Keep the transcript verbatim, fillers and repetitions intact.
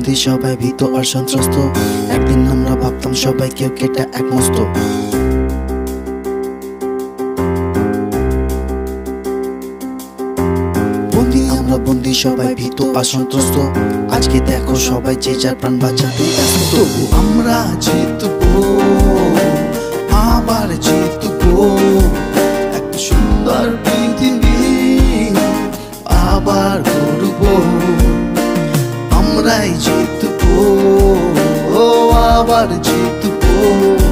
বন্দি সবাই ভীত আর সন্ত্রস্ত। একদিন আমরা ভাবতাম সবাই কেউ কেটে এক মস্ত। বন্দি আমরা বন্দি সবাই ভীত আর সন্ত্রস্ত। আজকে দেখো সবাই যে যার প্রাণ বাঁচাতে ব্যস্ত। তবু আমরা জিতবো, আবার জিতবো। এক সুন্দর পৃথিবী আবার গড়বো। আমরাই জিতবো, ও আবার জিতবো।